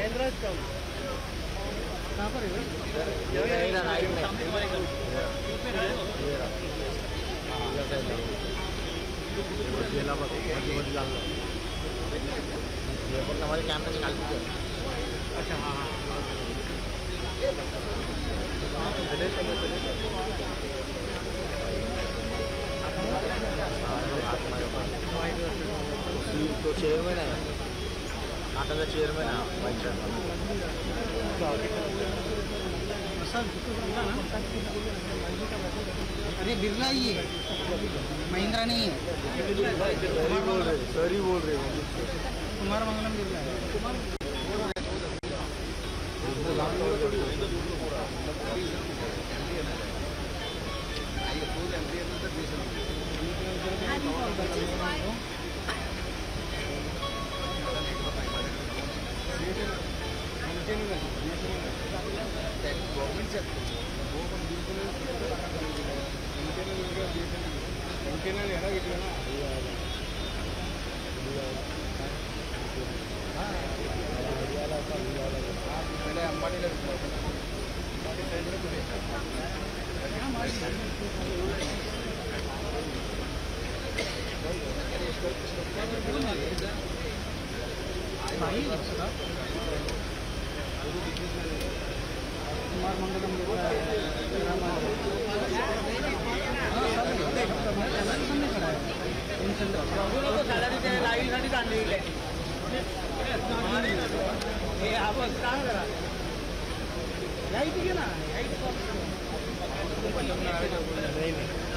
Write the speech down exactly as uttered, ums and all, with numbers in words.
Mahindra stock कहाँ पर है? हमारे कैंपस निकाल दीजिए। अच्छा हाँ हाँ तो चेयरमैन है, आता का चेयरमैन है वाइस अरे बिरला ही है, महिंद्रा नहीं है। सर बोल रहे सर ही बोल रहे कुमार मंगलम बिरला है। पहले अंबानी कुमार मंगलम लाईट ना